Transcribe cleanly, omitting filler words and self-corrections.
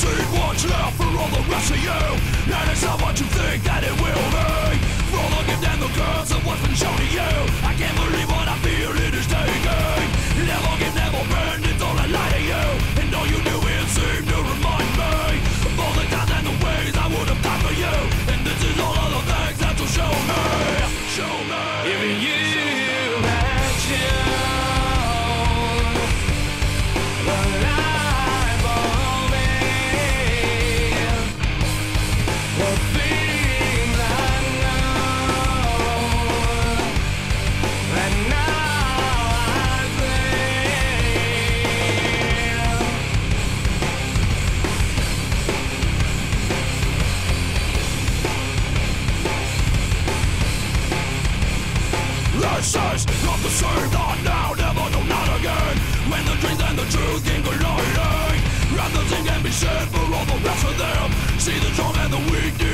seen what's left for all the rest of you, and it's not what you think that it will be. For all the gift and the curse of what's been shown to you, I can't believe what I feel it is taking. Never give, never bend, it's all a lie to you, and all you do is seem to remind me of all the times and the ways I would have died for you, and this is all of the things that you'll show me. Show me. If you had shown the life of me, the things I know, and now I see. This is not the same, not now, never, no, not again. When the dreams and the truth can collide, and the thing can be said for all the rest of them. See the strong and the weak